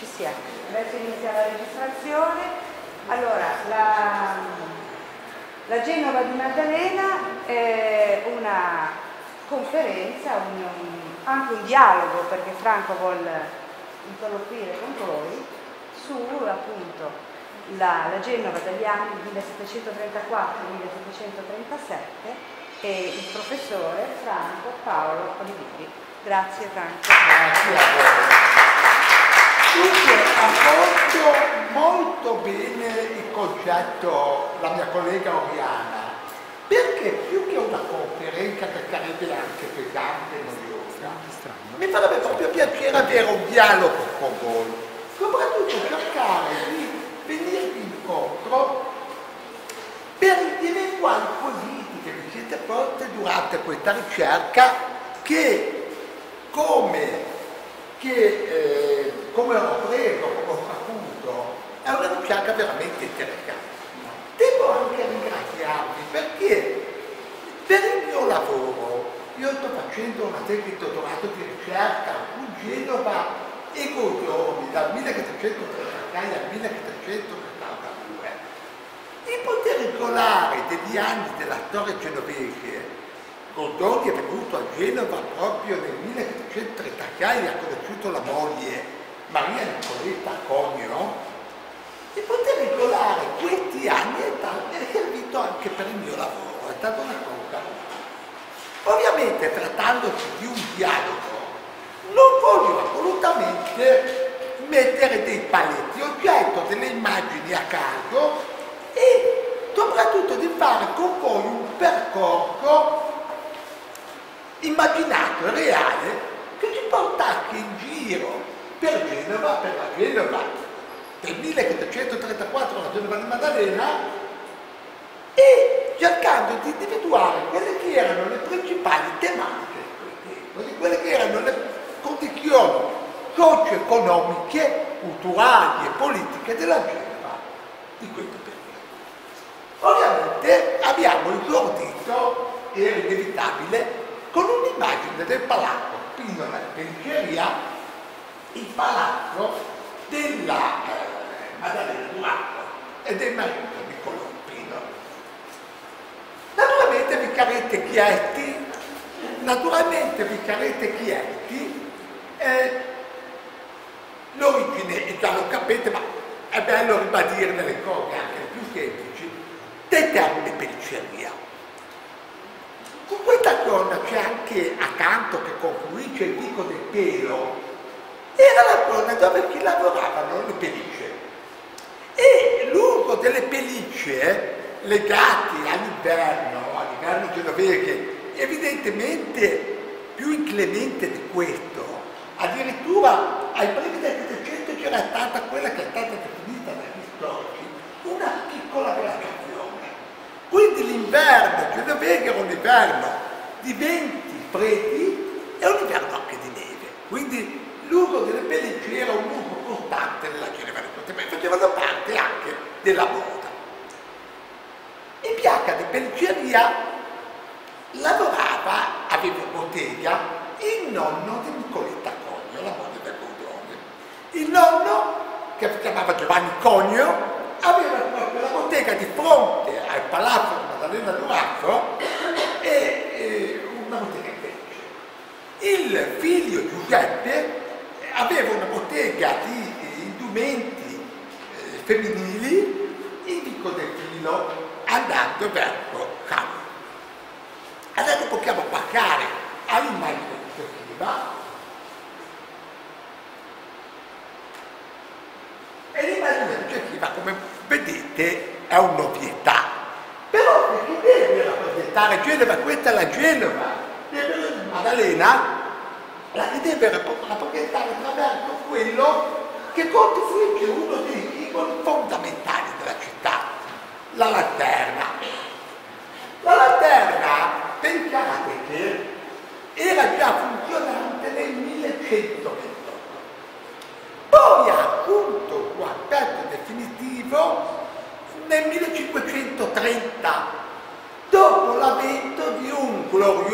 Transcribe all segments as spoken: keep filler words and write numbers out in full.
ci siamo. Adesso inizia la registrazione. Allora, la, la Genova di Maddalena è una conferenza, un, un, anche un dialogo, perché Franco vuole interloquire con voi su appunto la, la Genova degli anni millesettecentotrentaquattro millesettecentotrentasette e il professore Franco Paolo Olivieri. Grazie Franco. Grazie a voi. Dunque, ha fatto molto bene il concetto la mia collega Oriana, perché più che una conferenza che sarebbe anche pesante e noiosa, mi farebbe proprio piacere avere un dialogo con voi, soprattutto cercare di venirvi incontro per gli eventuali quesiti che vi siete posti durante questa ricerca che, come, che, eh, come ho preso, come ho saputo, è una ricerca veramente interessante. Devo anche ringraziarvi perché per il mio lavoro io sto facendo una tesi di dottorato di ricerca su Genova e Goldoni dal millesettecentotrentasei al millesettecentosettantadue. In particolare degli anni della storia genovese, Goldoni è venuto a Genova proprio nel millesettecentotrentasei e ha conosciuto la moglie Maria Nicoletta Conio. In particolare questi anni è servito anche per il mio lavoro, è stata una cosa. Ovviamente trattandosi di un dialogo, non voglio assolutamente mettere dei paletti, ho getto delle immagini a caso e soprattutto di fare con voi un percorso immaginato e reale che ci portasse in giro per Genova, per la Genova del millesettecentotrentaquattro, la Genova di Maddalena, e cercando di individuare quelle che erano le principali tematiche di quelle che erano le condizioni socio-economiche, culturali e politiche della Genova di questo periodo. Ovviamente abbiamo esordito, era inevitabile, con un'immagine del palazzo Spinola e Periceria, il palazzo della eh, Maddalena Durango e del marito Niccolò Spinola. Naturalmente vi sarete chiesti, naturalmente vi sarete chiesti eh, l'origine, e già lo capite, ma è bello ribadire delle cose anche più semplici, del termine periceria. Con questa zona c'è anche accanto, che confluisce il Vico del Pelo, era la zona dove si lavoravano le pellicce. E l'uso delle pellicce legati all'inverno, all'inverno genovese, evidentemente più inclemente di questo. Addirittura ai primi del Settecento c'era stata quella che è stata definita dagli storici una piccola glaciazione. Quindi l'inverno genovese era un inverno di venti freddi e un inverno anche di neve. Quindi l'uso delle pellicce era un uso costante nella Genova di questo tempo, facevano parte anche della moda. In piazza di pellicceria lavorava, aveva bottega, il nonno di Nicoletta Conio, la moglie del Goldoni. Il nonno, che si chiamava Giovanni Conio, aveva proprio la bottega di fronte al palazzo di Maddalena Durango e, e una bottega in pellicce. Il figlio Giuseppe aveva una bottega di indumenti eh, femminili in Vico del Filo, andando verso Cavo. Adesso possiamo passare all'immagine successiva. E l'immagine successiva, come vedete, è un'ovvietà. Però se si deve rappresentare Genova, questa è la Genova di Maddalena, la si deve rappresentare attraverso quello che costituisce uno dei simboli fondamentali della città, la lanterna. La lanterna, pensate che era già funzionante nel millecentoventotto, poi ha assunto il suo aspetto definitivo nel millecinquecentotrenta, dopo l'avvento di un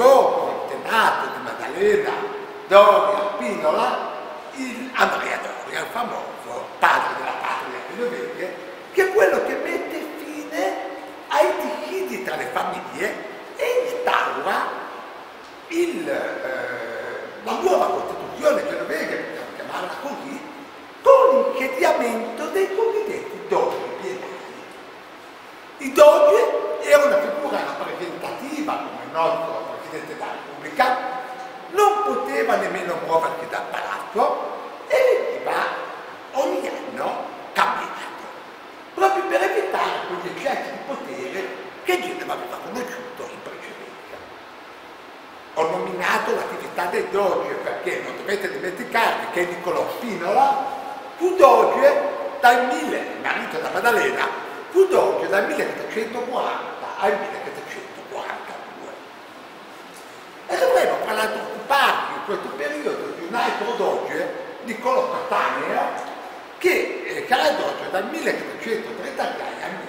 glorioso antenato di Maddalena Doria Spinola, il Andrea Doria. il famoso padre della patria genovese, che è quello che mette fine ai dissidi tra le famiglie e instaura il, eh, la nuova Costituzione genovese, possiamo chiamarla così, con l'insediamento dei cosiddetti dogi pienari. I dogi era una figura rappresentativa come il nostro Presidente della Repubblica, non poteva nemmeno muoversi dal palazzo e veniva ogni anno cambiato, proprio per evitare quegli eccessi di potere che Genova aveva conosciuto in precedenza. Ho nominato l'attività dei doge perché non dovete dimenticarvi che Niccolò Spinola fu doge dal mille, marito da Maddalena, fu doge dal millesettecentoquaranta al millesettecentoquarantadue. E dovremmo tra l'altro occuparci in questo periodo di un altro doge, Niccolò Cattaneo, che eh, era doge dal millesettecentotrentasei al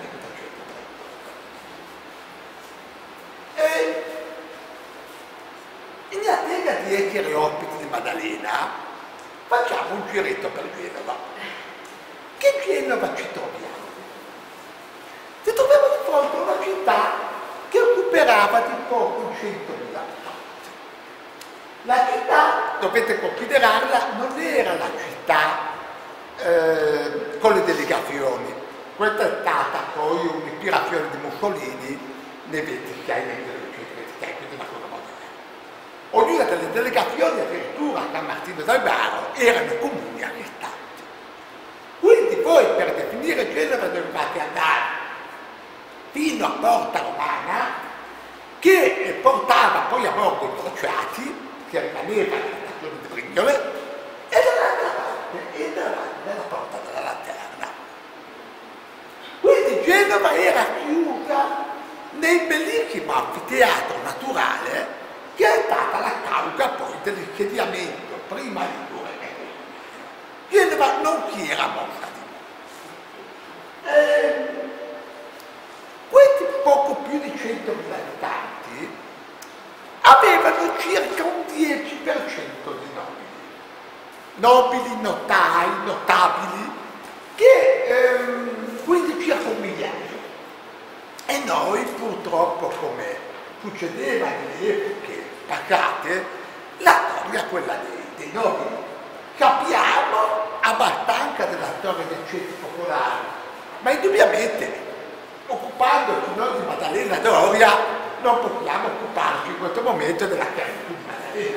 millesettecentotrentotto. E in attesa di essere ospiti di Maddalena, facciamo un giretto per Genova. Che Genova ci troviamo? Ci troviamo di fronte a una città che occuperava di poco centomila abitanti. La città, dovete considerarla, non era la città eh, con le delegazioni. Questa è stata poi un'ispirazione di Mussolini nei ventisei, nel millenovecentoventisei, quindi una cosa moderna. Ognuna delle delegazioni, addirittura a San Martino del Varo, erano comuni arrestanti. Quindi voi per definire Genova dovevate andare fino a Porta Romana, che portava poi a bordo i crociati, che rimaneva nella stazione di Brindole, e dall'altra parte entrava nella Porta della Lanterna. Quindi Genova era chiusa nel bellissimo anfiteatro naturale che è stata la causa poi dell'insediamento prima di due e Genova non si era mossa di nuovo. Eh, questi poco più di centomila abitanti avevano circa un dieci per cento di nobili, nobili, notai, notabili, che ehm, quindi circa un migliaio. E noi purtroppo, come succedeva nelle epoche passate, la storia è quella dei, dei nobili. Capiamo abbastanza della storia dei ceti popolari, ma indubbiamente occupandoci noi di Maddalena Doria non possiamo occuparci in questo momento della chiavitù di Maddalena.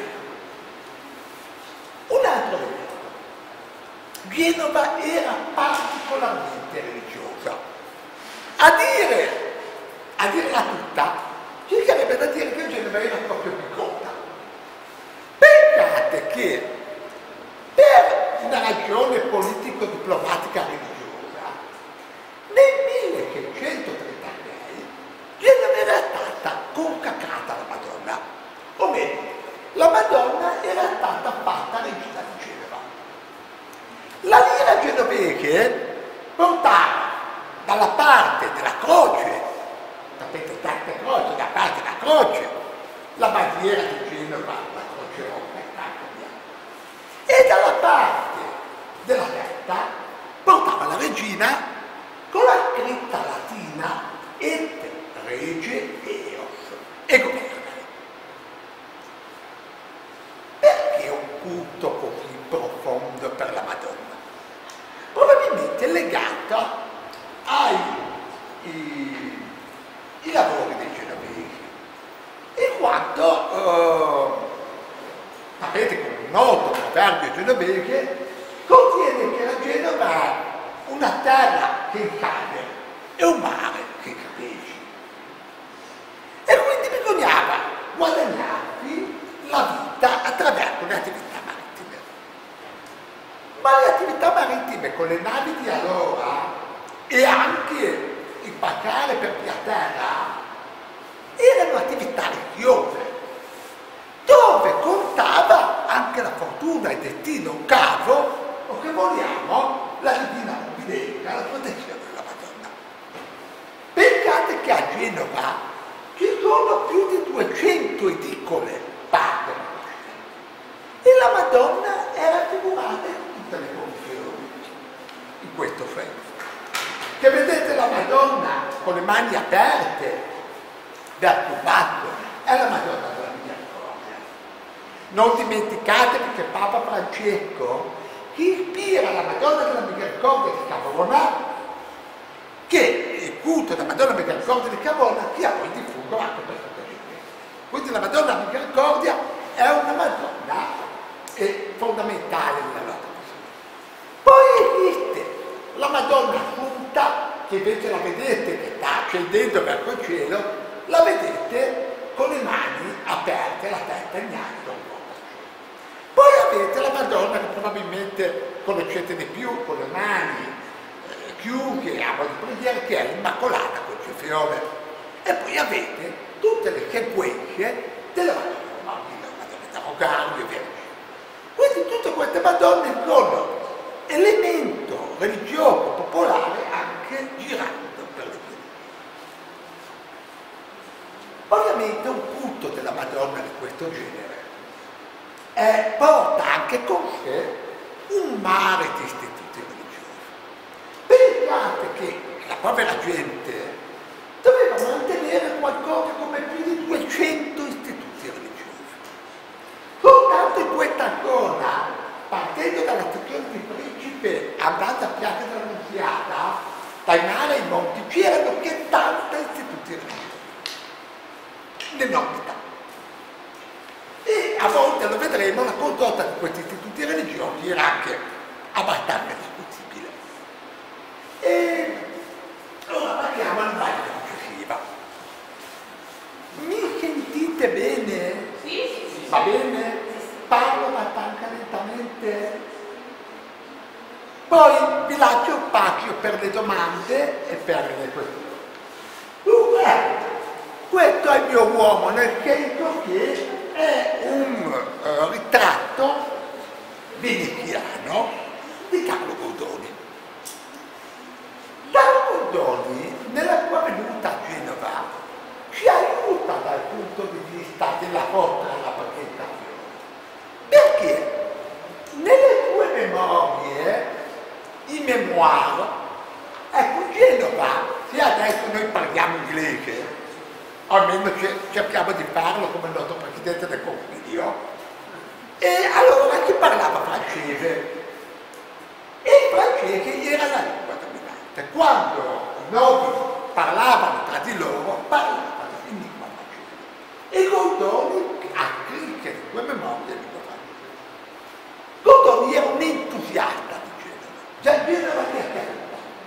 Un altro elemento: Genova era particolarmente religiosa. A dire, a dirla tutta, ci sarebbe da dire che Genova era proprio bigotta. Pensate che per una ragione politico-diplomatica religiosa, nel milleseicentotrentasei Genova era stata consacrata alla Madonna, o meglio, la Madonna era stata fatta regina di Genova. La lira genovese portava dalla parte della croce, sapete tante croci, da parte della croce, la bandiera di Genova, la croce rossa e tanto bianco, e dalla parte della destra portava la regina con la scritta latina et rege eos e governare. Perché un culto così profondo per la Madonna? Probabilmente legato ai i, i lavori dei genovesi, in quanto eh, sapete che un noto proverbio genovese contiene che la Genova è una terra che cade e un mare che capesce. E quindi bisognava guadagnarsi la vita attraverso le attività marittime. Ma le attività marittime con le navi di allora e anche il passare per via terra erano attività religiose, dove contava anche la fortuna, il destino, un caso, o che vogliamo, la divina provvidenza, la protezione della Madonna. Pensate che a Genova ci sono più di duecento edicole padre e la Madonna era figurata in tutte le confessioni. Madonna con le mani aperte verso il basso è la Madonna della Misericordia. Non dimenticate che Papa Francesco ispira la Madonna della Misericordia di Savona, che il culto della Madonna della Misericordia di Savona sia poi diffuso anche per tutta l'Italia. Quindi la Madonna della Misericordia è una Madonna eh, fondamentale nella nostra persona. Poi esiste la Madonna Assunta, che invece la vedete che sta scendendo verso il cielo, la vedete con le mani aperte, la testa in alto un po'. Poi avete la Madonna che probabilmente conoscete di più, con le mani eh, chiuse, a modo di preghiera, che è l'Immacolata Concezione. E poi avete tutte le sequenze della Madonna, la Madonna da Rogario e via dicendo. Quindi tutte queste Madonne sono elemento religioso popolare anche girando per le vie. Ovviamente un culto della Madonna di questo genere eh, porta anche con sé un mare di istituti religiosi. Pensate che la povera gente doveva mantenere qualcosa come più di duecento istituti religiosi. Soltanto in questa zona, partendo dalla stazione di Principe, andando a Piazza della Nunziata, dai mare ai monti, c'erano settanta istituti religiosi, l'enormità. E a volte lo vedremo, la condotta di questi istituti religiosi era anche abbastanza discutibile. E ora parliamo alla parte successiva. Mi sentite bene? Sì, sì, sì. Va bene? Parlo abbastanza lentamente. Poi vi lascio spazio per le domande e per le questioni. Dunque, questo è il mio uomo, nel senso che è un uh, ritratto veneziano di Carlo Goldoni. Carlo Goldoni, nella sua venuta a Genova, ci aiuta dal punto di vista della foto e della presentazione. Perché nelle sue memorie, i memoir, ecco, Genova, se adesso noi parliamo inglese, almeno cerchiamo di farlo come il nostro Presidente del Consiglio, e allora si parlava francese, e il francese era la lingua dominante. Quando i nobili parlavano tra di loro, parlavano in lingua francese. E Goldoni ha scritto le sue memorie in lingua francese. Goldoni era un entusiasta di Genova, già Genova si è chiamata.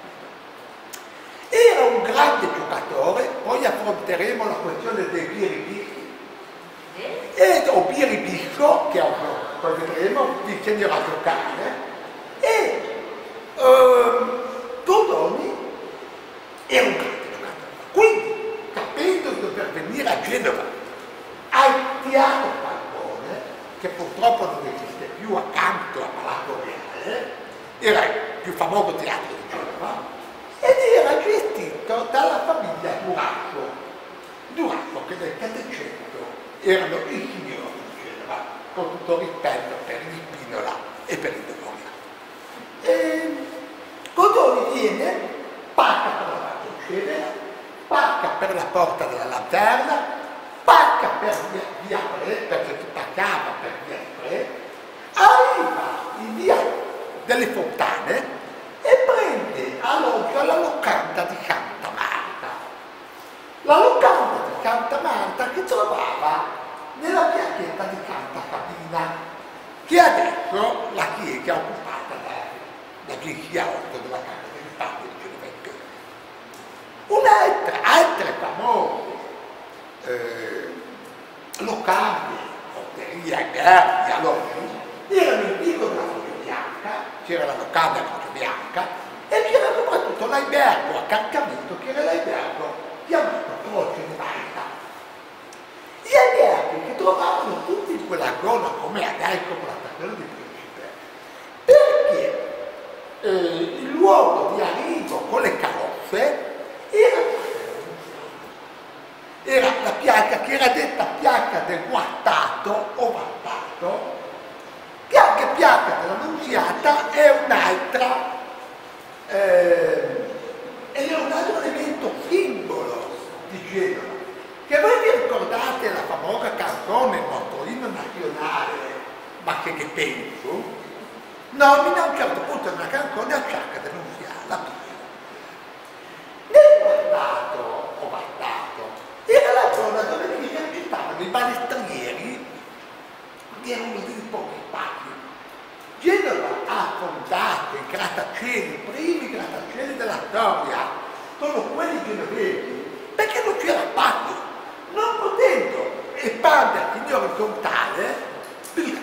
Era un grande giocatore, poi affronteremo la questione dei biribischi, e o biribisco, che poi vedremo, vi insegnerò a giocare, e um, Goldoni era un grande giocatore. Quindi, capendo di dover venire a Genova al Teatro Falcone, che purtroppo non esiste più accanto a Palazzo Reale, era il più famoso teatro di Genova, ed era gestito dalla famiglia Durazzo. Durazzo, che nel Settecento erano i signori di Genova, con tutto rispetto per il Spinola e per il Doria. E Goldoni viene, passa per la Marconcevera, passa per la Porta della Lanterna, passa per via, via Pre, perché si passava per via Pre, arriva in via delle Fontane e prende alloggio alla locanda di Santa Marta. La locanda di Santa Marta che trovava nella piazzetta di Santa Sabina, che adesso la chiesa è occupata da, da Chiesa otto della Casa dei Padri di Genova. Un'altra, altre famose eh, locali, otterie, alberghi, alloggi, erano il Vico della Croce Bianca, c'era la locanda della Croce Bianca, e c'era soprattutto l'albergo a caricamento, che era l'albergo chiamato Croce di Malta. Gli alberghi che trovavano tutti in quella zona, come adesso con la stazione di Principe, perché eh, il luogo di arrivo con le carrozze era, era la piazza che era detta piazza del Guastato o Vattato, che anche piazza della Nunziata è un'altra eh, è un'altra altro elemento simbolo di Genova, che voi vi ricordate la famosa canzone, il nostro inno nazionale, Ma che che penso, nomina a un certo punto una canzone a Sciacca Denunziata. Nel Guardato o Guardato era la zona dove si esercitavano i balestrieri, che erano di pochi spazi. Genova ha fondato i grattacieli, i primi grattacieli della storia, sono quelli genovesi, perché non c'era spazio, non potendo espandersi in orizzontale, bisogna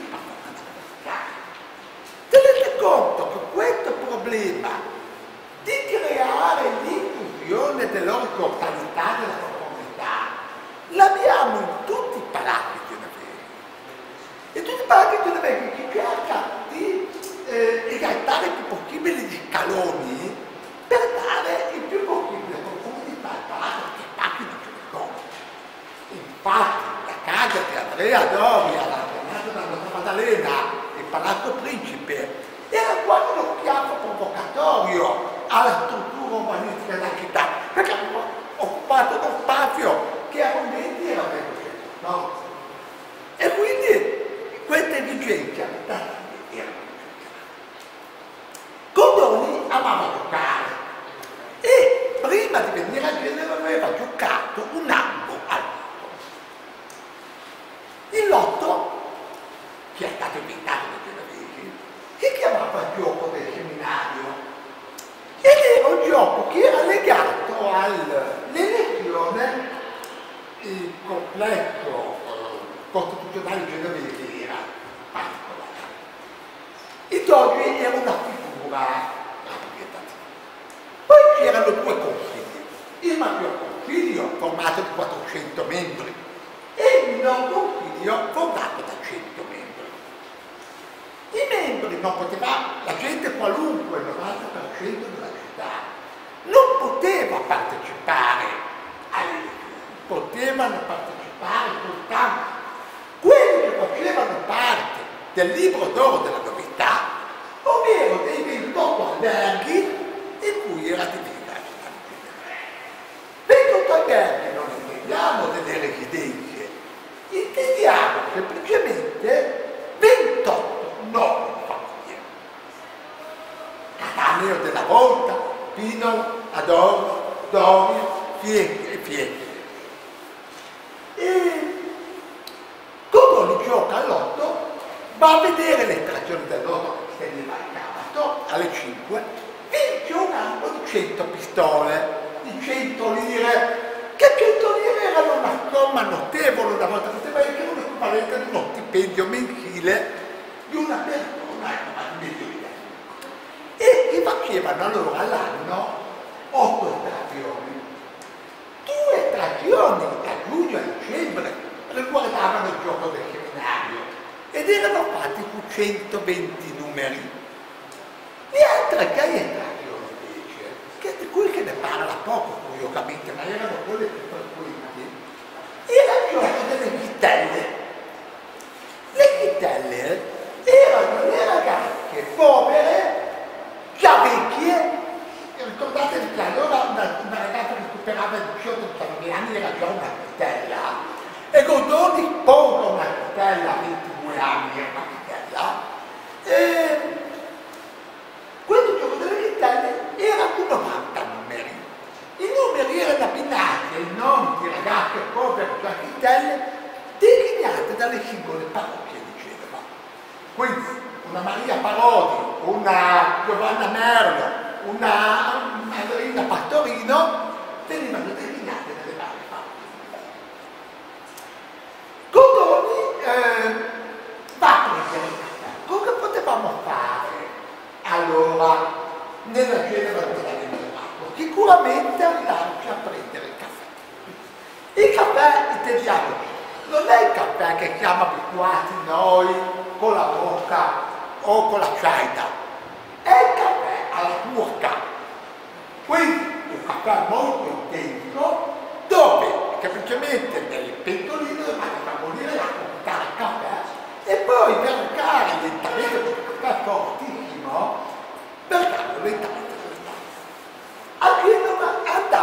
tenete conto che questo problema di creare l'inclusione dell'orizzontalità della comunità l'abbiamo in tutti i palazzi genovesi. E tutti i palazzi genovesi si cerca di eh, esaltare il più possibile gli scaloni per dare il più possibile profondità al palazzo, che spazi non ce ne sono. Infatti la casa di Andrea Doria, la chiamata da Santa Maddalena, il Palazzo Principe, era quasi uno schiaffo provocatorio alla struttura urbanistica della città, perché aveva occupato uno spazio che a momenti era meno certo, no? E quindi queste esigenze abitative erano Goldoni amava giocare e prima di venire a Genova aveva giocato un anno al lotto. Il lotto, che è stato inventato dai genovesi, si chiamava gioco del seminario ed era un gioco che era legato all'elezione, il complesso eh, costituzionale genovese era particolare. Il doge era una figura rappresentativa. Poi c'erano due consigli, il maggior consiglio formato di quattrocento membri e il minor consiglio formato da cento membri. I membri non poteva, la gente qualunque, il novanta per cento della città, non poteva partecipare alle elezioni, potevano partecipare soltanto quelli che facevano parte del libro d'oro della novità, ovvero dei ventotto alberghi in cui era divisa la città di Genova. ventotto alberghi non intendiamo delle residenze, intendiamo semplicemente ventotto no, famiglia. Cattaneo della Volta, Pino, Adorno, Doria, Fiecchi e Fiecchi. E Goldoni gioca all'otto, va a vedere l'estrazione dell'otto che se ne va in sabato alle cinque, vince un anno di cento pistole, di cento lire, che cento lire erano una somma notevole una volta, poteva essere un equivalente ad uno stipendio mensile di una persona di medio. E gli facevano allora all'anno otto estrazioni. Due estrazioni da giugno a dicembre riguardavano il gioco del seminario ed erano fatti su centoventi numeri. Le altre sei estrazioni invece, che di cui che ne parla poco curiosamente, ma erano quelle più frequenti, era il gioco delle chitelle. Le chitelle erano le ragazze povere, già vecchie, ricordatevi che allora una, una ragazza che superava i diciotto diciannove anni era già una chitella, e Goldoni sposa una chitella a ventidue anni, era una chitella, e questo gioco delle chitelle era di novanta numeri. I numeri erano abbinati ai nomi di ragazze povere, già chitelle, declinate dalle singole parrocchie di Genova. Quindi una Maria Parodi, una Giovanna Merlo, una Madrina Pastorino venivano declinate dalle varie parrocchie. Goldoni eh, va a prendere il caffè. Cosa potevamo fare allora nella Genova dell'Allenamento? Sicuramente andarci a prendere il caffè. Il caffè, intendiamoci, non è il caffè che siamo abituati noi con la bocca o con la ciaida, è il caffè alla turca. Quindi un caffè molto intenso dove semplicemente nel pentolino dovete far bollire l'acqua, buttare il caffè e poi vergare lentamente questo caffè fortissimo, vergarlo lentamente nell'acqua. A Genova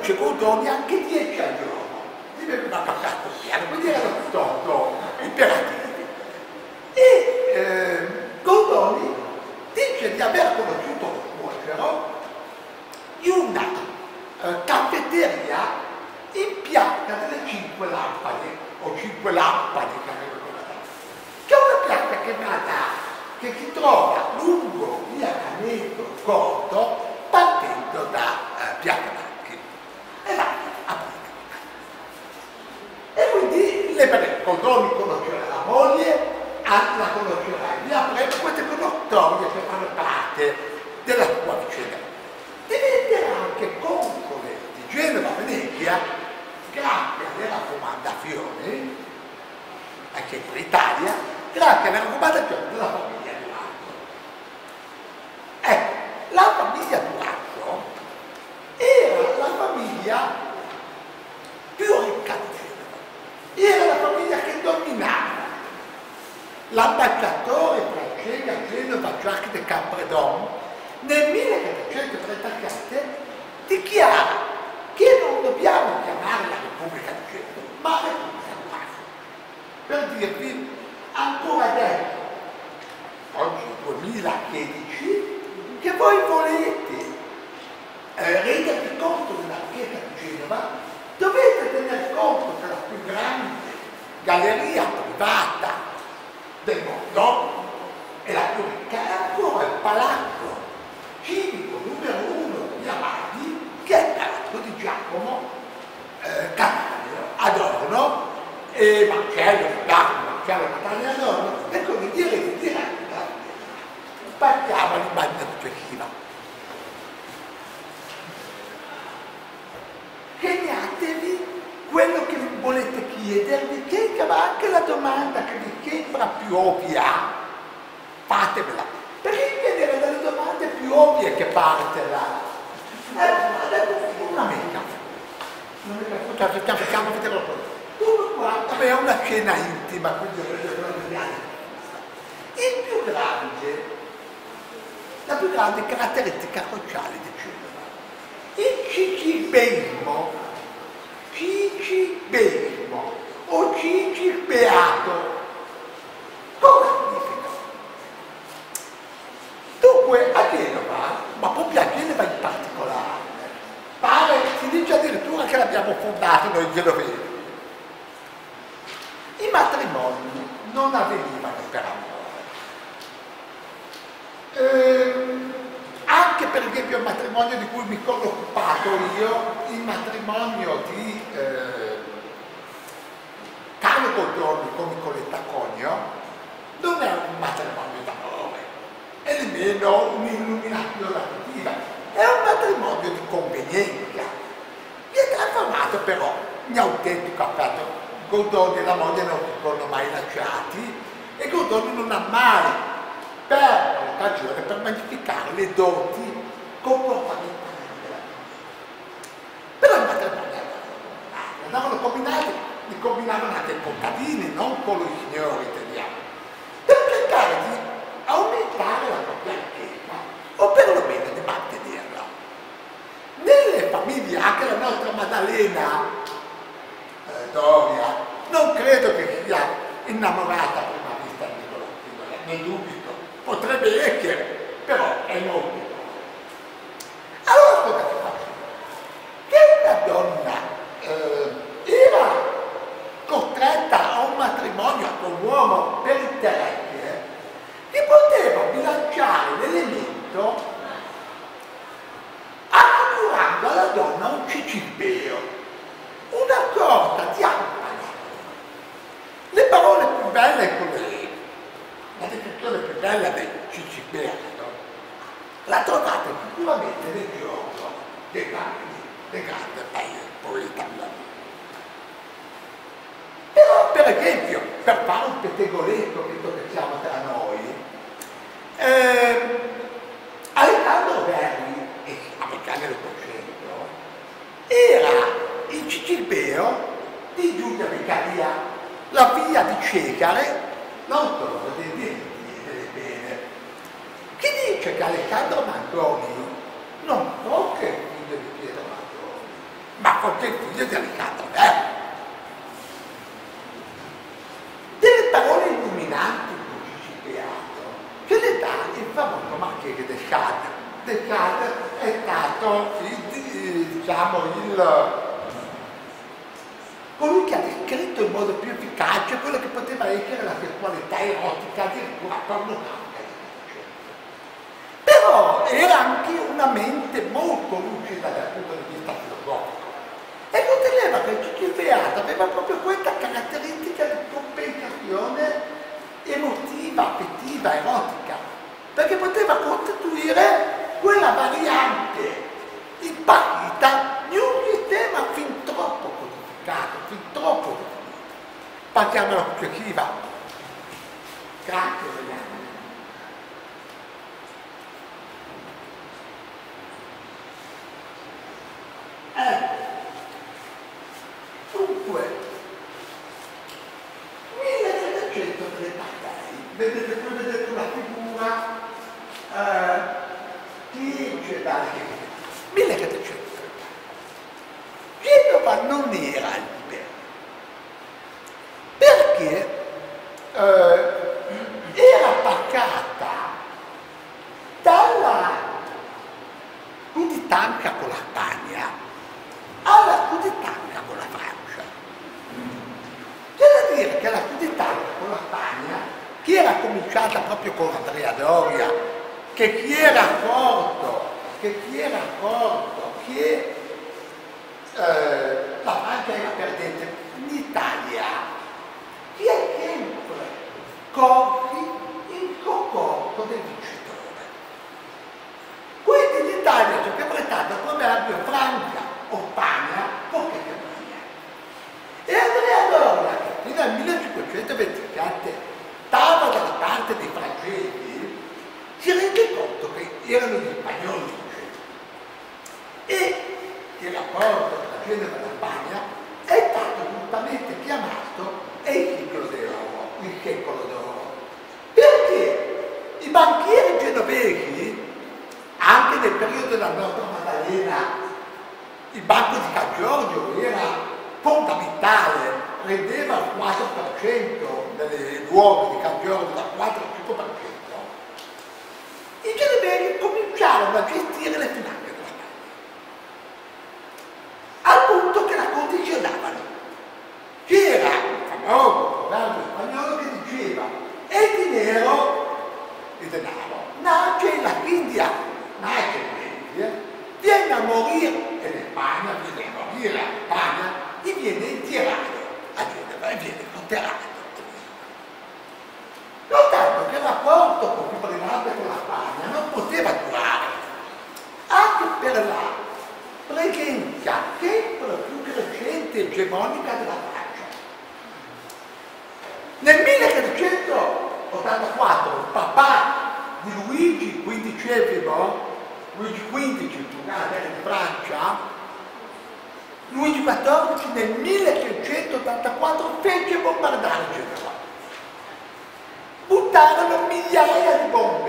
dice Goldoni anche dieci al giorno, gli veniva passato piano, quindi erano piuttosto imperativi. E eh, Goldoni dice di aver conosciuto lo suocero in una eh, caffetteria in piazza delle Cinque Lampade, o Cinque Lampade, che avevo ricordato. C'è una piazza chiamata, che si trova lungo via Caneto Corto, partendo da eh, Piazza Banchi. E là, a E quindi le Goldoni conoscerà la moglie, anche la conoscerà, e via Prego, queste sono storie che fanno parte della sua vicenda. Diventerà anche console di Genova Venezia grazie alle raccomandazioni, anche per l'Italia, grazie alle raccomandazioni della famiglia Durazzo. Ecco, la famiglia Durazzo era la famiglia più ricca di Genova, era la famiglia che dominava. L'ambasciatore francese a Genova, Jacques de Capredon, nel millesettecentotrentasette dichiara che non dobbiamo chiamare la Repubblica di Genova, ma la Repubblica Durazzo. Per dirvi, ancora adesso, oggi duemilasedici, che voi volete eh, rendervi conto della ricchezza di Genova, dovete tener conto che la più grande galleria privata del mondo e la più ricca è ancora il palazzo civico numero uno di Amati, che è il palazzo di Giacomo eh, Cattaneo Adorno e Marcello Giacomo Marcello Cattaneo Adorno, e come direte diretta partiamo all'immagine successiva. Segnatevi quello che volete chiedervi, che va anche la domanda che vi sembra più ovvia, fatevela, perché chiedere delle domande più ovvie che partela. Eh, una meta. Facciamo vedere tutto qua, vabbè, è una scena intima, quindi il più grande, la più grande caratteristica sociale di Genova, il cicilbeismo, cicilbeismo o cicilbeato. Cosa significa? Dunque a Genova, ma proprio a Genova in particolare, pare, si dice addirittura che l'abbiamo fondato noi genovesi. I matrimoni non avvenivano per amore. Ehm, anche per esempio il matrimonio di cui mi sono occupato io, il matrimonio di eh, Carlo Goldoni con Nicoletta Conio, non è un matrimonio d'amore, è nemmeno un'illuminazione affettiva, è un matrimonio di convenienza. Vi è trasformato però in autentico affetto. Goldoni e la moglie non si sono mai lasciati e Goldoni non ha mai per occasione per magnificare le doti comportamentali della vita. Però il matrimonio andavano combinati, li combinavano anche i contadini, non solo i signori italiani, per cercare di aumentare la propria ricchezza o perlomeno di mantenerla. Nelle famiglie, anche la nostra Maddalena eh, Doria, non credo che sia innamorata a prima vista di Nicolò, ne dubito, potrebbe essere, però è molto. Allora cosa si fa? Che una donna eh, era costretta a un matrimonio con un uomo per interesse, che poteva bilanciare l'elemento assicurando alla donna un cicilbeo, una sorta di ampano. Le parole più belle sono le, la descrizione più bella del cicilbeo la trovate sicuramente nel gioco dei grandi, dei grandi poeta. Però per esempio, per fare un pettegoletto, visto che siamo tra noi, eh, Alessandro Verri, e americano dell'Ottocento, era il cicilbeo di Giulia Beccaria, la figlia di Cesare, non solo dei diritti e delle pene, che dice che Alessandro Manzoni non fosse il figlio di Pietro Manzoni, Carlo, che è figlio di Alessandro Verdi. Delle parole illuminanti di Beato, che le dà il famoso Marchese de Sade. De Sade è stato il, diciamo, il, colui che ha descritto in modo più efficace quello che poteva essere la sessualità erotica, addirittura pornografica. Però era anche una mente molto lucida dal punto di vista filosofico e riteneva che Gigi Beato aveva proprio questa caratteristica di compensazione emotiva, affettiva, erotica, perché poteva costituire quella variante impartita di un sistema fin troppo codificato, fin troppo definito. Passiamo alla successiva. Grazie, ragazzi. Ecco, dunque, millesettecentotrentasei, vedete, qui vedete una figura eh, che c'è da millesettecentotrentasei. Genova non era libera, perché eh, era attaccata dalla sudditanza con la Spagna alla sudditanza con la Francia. C'è da dire che la sudditanza con la Spagna, che era cominciata proprio con Andrea Doria, che si era accorto, che si era accorto che eh, la Francia era perdente in Italia, si è sempre corsi in soccorso del vincitore. Quindi l'Italia si è interpretata come abbia Francia o Spagna, poche Germania. E Andrea Doria, che fino al millecinquecentoventisette stava dalla parte dei francesi, si rende conto che erano gli spagnoli e il rapporto tra Genova e la Spagna è stato giustamente chiamato il secolo d'oro, il secolo d'oro. Perché i banchieri genovesi, anche nel periodo della nostra Maddalena, il Banco di San Giorgio era fondamentale, rendeva il quattro per cento delle nuove di San Giorgio, da quattro al cinque per cento. I genovesi cominciarono a gestire le finanze della Spagna, al punto che la condizionavano. C'era un famoso proverbio spagnolo che diceva: il dinero, il denaro, nasce in India, nasce in India, viene a morire in Spagna, viene a morire a Spagna e viene intirato a Genova e viene sotterato. Notando che il rapporto con il brigante con la Spagna non poteva durare, anche per la presenza sempre più crescente e egemonica della Francia. Nel millesettecentottantaquattro il papà di Luigi quindicesimo, Luigi quindici, il più grande di Francia, Luigi quattordici nel milleseicentottantaquattro fece bombardare Genova. Buttarono migliaia di bombe.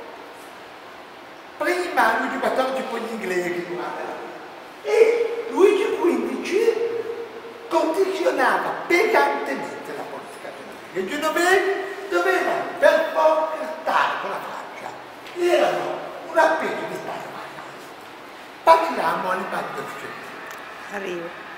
Prima Luigi quattordici, poi gli inglesi durante la guerra. E Luigi quindici condizionava pesantemente la politica genovese. I genovesi dovevano per forza stare con la Francia. Erano una specie di Stato marcato. Passiamo all'impatto del successo. Arrivo.